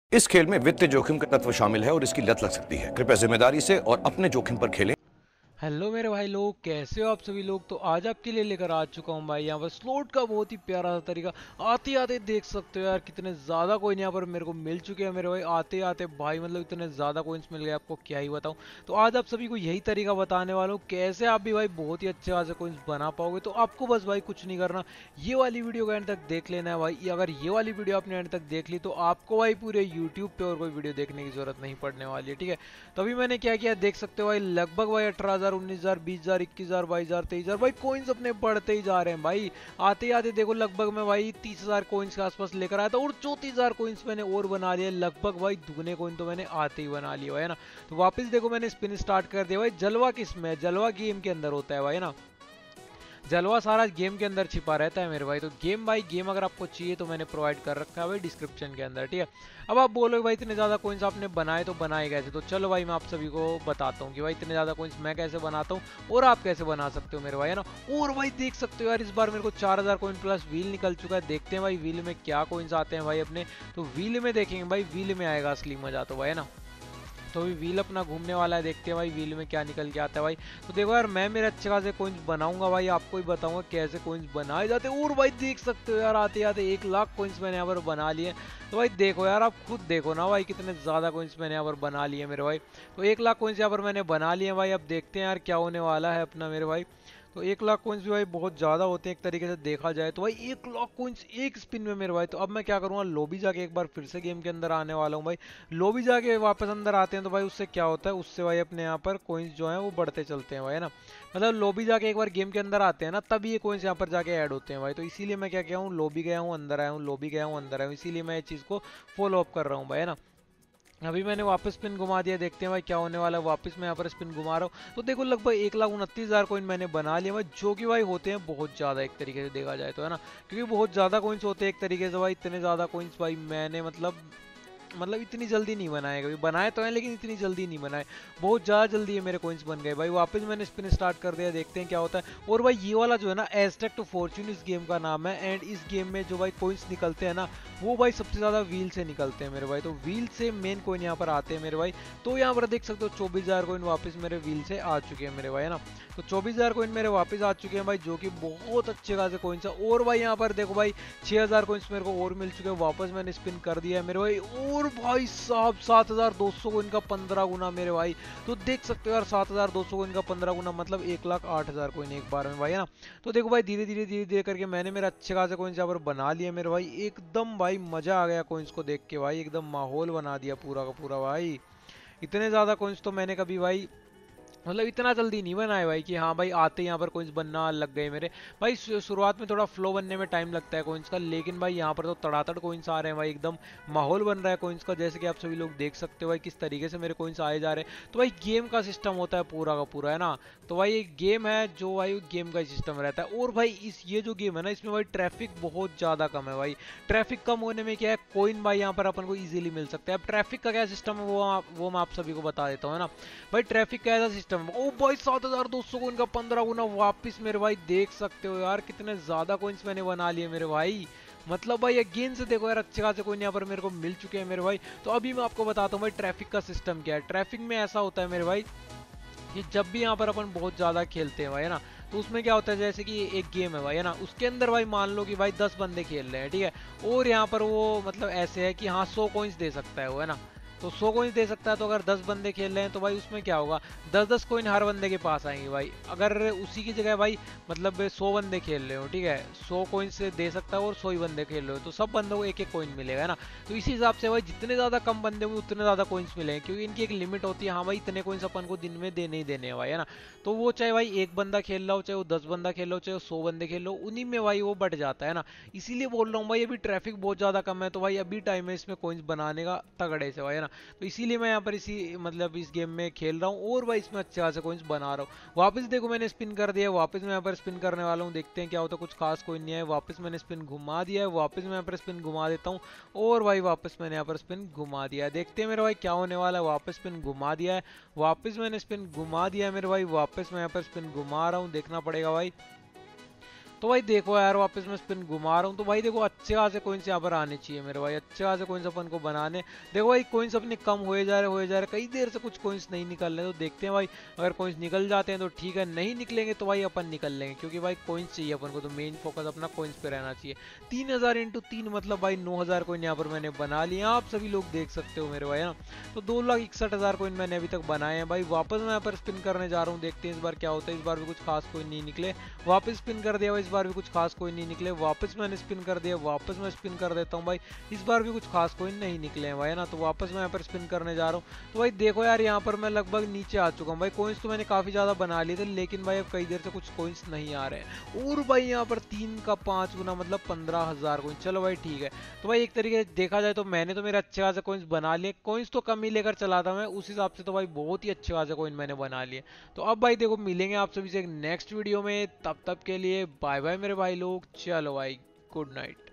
इस खेल में वित्तीय जोखिम का तत्व शामिल है और इसकी लत लग सकती है। कृपया जिम्मेदारी से और अपने जोखिम पर खेलें। हेलो मेरे भाई लोग, कैसे हो आप सभी लोग। तो आज आपके लिए लेकर आ चुका हूँ भाई यहाँ पर स्लोट का बहुत ही प्यारा सा तरीका। आते आते देख सकते हो यार कितने ज़्यादा कोइन यहाँ पर मेरे को मिल चुके हैं मेरे भाई। आते आते भाई मतलब इतने ज़्यादा कोइंस मिल गए, आपको क्या ही बताऊँ। तो आज आप सभी को यही तरीका बताने वाला हूँ कैसे आप भी भाई बहुत ही अच्छे खासे कोइंस बना पाओगे। तो आपको बस भाई कुछ नहीं करना, ये वाली वीडियो को एंड तक देख लेना है भाई। अगर ये वाली वीडियो आपने एंड तक देख ली तो आपको भाई पूरे यूट्यूब पे और कोई वीडियो देखने की जरूरत नहीं पड़ने वाली है, ठीक है। तो अभी मैंने क्या किया देख सकते हो भाई, लगभग भाई 18,000, 19,000, 20,000, 21,000, 22,000, 23,000 भाई कोइंस अपने बढ़ते ही जा रहे हैं भाई। आते आते देखो लगभग मैं भाई 30,000 कोइंस के आसपास लेकर आया था और 34,000 कोइंस मैंने और बना लिए। लगभग भाई दुगने कोइन तो मैंने आते ही बना लिए भाई, है ना। तो वापस देखो मैंने स्पिन स्टार्ट कर दिया भाई। जलवा किसमें है, जलवा गेम के अंदर होता है भाई, है ना। जलवा सारा गेम के अंदर छिपा रहता है मेरे भाई। तो गेम भाई गेम अगर आपको चाहिए तो मैंने प्रोवाइड कर रखा है भाई डिस्क्रिप्शन के अंदर, ठीक है। अब आप बोलोगे भाई इतने ज़्यादा कोइंस आपने बनाए तो बनाए कैसे। तो चलो भाई मैं आप सभी को बताता हूँ कि भाई इतने ज़्यादा कोइंस मैं कैसे बनाता हूँ और आप कैसे बना सकते हो मेरे भाई, है ना। और भाई देख सकते हो यार इस बार मेरे को 4,000 कोइन प्लस व्हील निकल चुका है। देखते हैं भाई व्हील में क्या कोइंस आते हैं भाई अपने। तो व्हील में देखेंगे भाई, व्हील में आएगा असली मजा तो भाई, है ना। तो अभी व्हील अपना घूमने वाला है, देखते हैं भाई व्हील में क्या निकल के आता है भाई। तो देखो यार मैं मेरे अच्छे खासे कोइंस बनाऊंगा भाई, आपको ही बताऊंगा कैसे कोइंस बनाए जाते हैं। और भाई देख सकते हो यार आते आते 1,00,000 कोइंस मैंने यहाँ पर बना लिए। तो भाई देखो यार आप खुद देखो ना भाई कितने ज़्यादा कोइंस मैंने यहाँ पर बना लिए मेरे भाई। तो 1,00,000 कोइंस यहाँ पर मैंने बना लिए भाई। अब देखते हैं यार क्या होने वाला है अपना मेरे भाई। तो 1,00,000 कोइंस भी भाई बहुत ज़्यादा होते हैं एक तरीके से देखा जाए तो भाई। 1,00,000 कोइंस एक स्पिन में मेरे भाई। तो अब मैं क्या करूँगा, लॉबी जाके एक बार फिर से गेम के अंदर आने वाला हूँ भाई। लॉबी जाके वापस अंदर आते हैं तो भाई उससे क्या होता है, उससे भाई अपने यहाँ पर कोइंस जो हैं वो बढ़ते चलते हैं भाई, है ना। मतलब लॉबी जाके एक बार गेम के अंदर आते हैं ना तभी ये कोइंस यहाँ पर जाके ऐड होते हैं भाई। तो इसीलिए मैं क्या किया हूँ, लॉबी गया हूँ अंदर आया हूँ, लॉबी गया हूँ अंदर आया हूँ, इसीलिए मैं ये चीज़ को फॉलो अप कर रहा हूँ भाई, है ना। अभी मैंने वापस स्पिन घुमा दिया, देखते हैं भाई क्या होने वाला है। वापस मैं यहाँ पर स्पिन घुमा रहा हूँ तो देखो लगभग 1,29,000 कोइन मैंने बना लिया भाई, जो कि भाई होते हैं बहुत ज़्यादा एक तरीके से देखा जाए तो, है ना। क्योंकि बहुत ज़्यादा कोइंस होते हैं एक तरीके से भाई। इतने ज़्यादा कोइंस भाई मैंने मतलब इतनी जल्दी नहीं बनाए, कभी बनाए तो हैं लेकिन इतनी जल्दी नहीं बनाए। बहुत ज़्यादा जल्दी है मेरे कोइंस बन गए भाई। वापस मैंने स्पिन स्टार्ट कर दिया, देखते हैं क्या होता है। और भाई ये वाला जो है ना एज़टेक टू फॉर्च्यून इस गेम का नाम है। एंड इस गेम में जो भाई कोइंस निकलते हैं ना वो भाई सबसे ज़्यादा व्हील से निकलते हैं मेरे भाई। तो व्हील से मेन कोइन यहाँ पर आते हैं मेरे भाई। तो यहाँ पर देख सकते हो 24,000 कोइन वापस मेरे व्हील से आ चुके हैं मेरे भाई, है ना। तो 24,000 कोइन मेरे वापस आ चुके हैं भाई, जो कि बहुत अच्छे खासे कोइंस है। और भाई यहाँ पर देखो भाई 6,000 कोइंस मेरे को और मिल चुके हैं। वापस मैंने स्पिन कर दिया है मेरे भाई। और भाई साहब 7,200 कोइन का 15 गुना मेरे भाई। तो देख सकते हो यार 7,200 कोइन का 15 गुना मतलब 1,08,000 कोइन एक बार में भाई, है ना। तो देखो भाई धीरे धीरे धीरे धीरे करके मैंने मेरे अच्छे खासे कोइंस यहाँ पर बना लिए मेरे भाई। एकदम भाई मजा आ गया कोइंस को देख के भाई, एकदम माहौल बना दिया पूरा का पूरा भाई। इतने ज़्यादा कोइंस तो मैंने कभी भाई मतलब इतना जल्दी नहीं बनाए भाई कि हाँ भाई आते यहाँ पर कोइंस बनना लग गए मेरे भाई। शुरुआत में थोड़ा फ्लो बनने में टाइम लगता है कोइंस का, लेकिन भाई यहाँ पर तो तड़ातड़ कोइंस आ रहे हैं भाई। एकदम माहौल बन रहा है कोइंस का, जैसे कि आप सभी लोग देख सकते हो भाई किस तरीके से मेरे कोइंस आए जा रहे हैं। तो भाई गेम का सिस्टम होता है पूरा का पूरा, है ना। तो भाई एक गेम है जो भाई गेम का ही सिस्टम रहता है। और भाई इस ये जो गेम है ना इसमें भाई ट्रैफिक बहुत ज़्यादा कम है भाई। ट्रैफिक कम होने में क्या है, कोइन भाई यहाँ पर अपन को ईजिली मिल सकता है। अब ट्रैफिक का क्या सिस्टम है वो मैं आप सभी को बता देता हूँ, है ना। भाई ट्रैफिक का ऐसा सिस्टम है, ओ भाई 7,200 कोइन का 15 गुना वापिस मेरे भाई। देख सकते हो यार कितने ज्यादा कोइंस मैंने बना लिए मेरे भाई। मतलब भाई अगेन से देखो यार अच्छे खासे कोइन यहाँ पर मेरे को मिल चुके हैं मेरे भाई। तो अभी मैं आपको बताता हूँ भाई ट्रैफिक का सिस्टम क्या है। ट्रैफिक में ऐसा होता है मेरे भाई कि जब भी यहाँ पर अपन बहुत ज़्यादा खेलते हैं भाई, है ना। तो उसमें क्या होता है, जैसे कि एक गेम है भाई, है ना। उसके अंदर भाई मान लो कि भाई 10 बंदे खेल रहे हैं, ठीक है। और यहाँ पर वो मतलब ऐसे है कि हाँ 100 कॉइन्स दे सकता है वो, है ना। तो 100 कॉइन्स दे सकता है। तो अगर 10 बंदे खेल रहे हैं तो भाई उसमें क्या होगा, 10-10 कॉइन हर बंदे के पास आएंगे भाई। अगर उसी की जगह भाई मतलब 100 बंदे खेल रहे हो, ठीक है, 100 कॉइन्स से दे सकता है और 100 ही बंदे खेल रहे हो तो सब बंदों को एक एक कॉइन मिलेगा, है ना। तो इसी हिसाब से भाई जितने ज़्यादा कम बंदे होंगे उतने ज़्यादा कॉइन्स मिलेंगे, क्योंकि इनकी एक लिमिट होती है। हाँ भाई इतने कॉइन्स अपन को दिन में देने ही देने हैं भाई, है ना। तो वो चाहे भाई एक बंदा खेल रहा हो, चाहे वो 10 बंदा खेल रहा हो, चाहे वो 100 बंदे खेल रहे हो, उन्हीं में भाई वो बढ़ जाता है ना। इसीलिए बोल रहा हूँ भाई अभी ट्रैफिक बहुत ज़्यादा कम है तो भाई अभी टाइम है इसमें कॉइन्स बनाने का तगड़े से भाई, है ना। तो इसीलिए मैं यहाँ पर इसी मतलब इस गेम में खेल रहा हूँ और भाई इसमें अच्छे खासे कॉइन्स बना रहा हूँ। वापस देखो मैंने स्पिन कर दिया, वापस मैं यहाँ पर स्पिन करने वाला हूँ, देखते हैं क्या होता है। कुछ खास कोई नहीं है। वापस मैंने स्पिन घुमा दिया है, वापस मैं यहाँ पर स्पिन घुमा देता हूँ और भाई वापस मैंने यहाँ पर स्पिन घुमा दिया है। देखते हैं मेरे भाई क्या होने वाला है। वापस स्पिन घुमा दिया है, वापस मैंने स्पिन घुमा दिया है मेरे भाई। वापस मैं यहाँ पर स्पिन घुमा रहा हूँ, देखना पड़ेगा भाई। तो भाई देखो यार वापस मैं स्पिन घुमा रहा हूँ, तो भाई देखो अच्छे खासे कोइंस यहाँ पर आने चाहिए मेरे भाई, अच्छे खासे कोइंस अपन को बनाने। देखो भाई कोइंस अपने कम हो जा रहे कई देर से कुछ कोइंस नहीं निकल रहे, तो देखते हैं भाई अगर कोइंस निकल जाते हैं तो ठीक है, नहीं निकलेंगे तो भाई अपन निकल लेंगे, क्योंकि भाई कोइंस चाहिए अपन को, तो मेन फोकस अपना कोइंस पे रहना चाहिए। 3000 इंटू 3 मतलब भाई 9000 कोइन यहाँ पर मैंने बना लिया, आप सभी लोग देख सकते हो मेरे भाई, है ना। तो 2,61,000 कोइन मैंने अभी तक बनाए हैं भाई। वापस मैं यहाँ पर स्पिन करने जा रहा हूँ, देखते हैं इस बार क्या होता है। इस बार भी कुछ खास कोइन नहीं निकले, वापस स्पिन कर दिया भाई, इस बार भी कुछ खास कोइन नहीं निकले, वापस मैंने स्पिन कर दिया, वापस मैं स्पिन कर देता हूँ भाई, इस बार भी कुछ खास कोइन नहीं निकले हैं भाई, है ना। तो वापस मैं यहाँ पर स्पिन करने जा रहा हूँ। तो भाई देखो यार यहाँ पर मैं लगभग नीचे आ चुका हूँ भाई, कोइंस तो मैंने काफी ज्यादा बना लिए थे, लेकिन भाई अब कई देर से कुछ कोइंस नहीं आ रहे हैं। और भाई यहाँ पर 3 का 5 गुना मतलब 15,000 कोइन, चलो भाई ठीक है। तो भाई एक तरीके से देखा जाए तो मैंने तो मेरे अच्छे खासे कोइंस बना लिए, कोइंस तो कम ही लेकर चला था मैं, उस हिसाब से तो भाई बहुत ही अच्छे खासे कोइन मैंने बना लिए। तो अब भाई देखो मिलेंगे आप सभी से एक नेक्स्ट वीडियो में, तब तक के लिए बाय बाय मेरे भाई लोग, चलो भाई गुड नाइट।